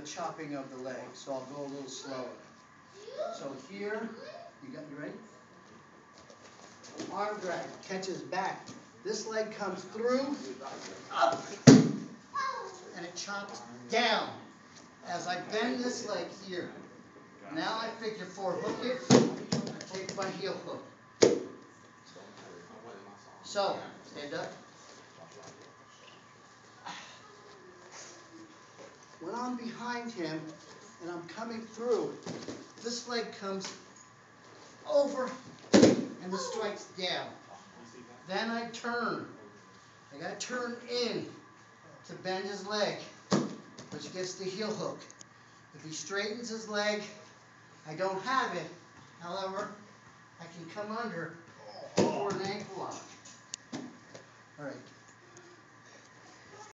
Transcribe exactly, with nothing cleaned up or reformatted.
the chopping of the leg, so I'll go a little slower. So here, you got you ready? Arm drag, catches back. This leg comes through, up, and it chops down. As I bend this leg here, now I figure four, hook it, I take my heel hook. So, stand up. When I'm behind him and I'm coming through, this leg comes over and the strike's down. Then I turn. I gotta turn in to bend his leg, which gets the heel hook. If he straightens his leg, I don't have it. However, I can come under for an ankle lock. All right.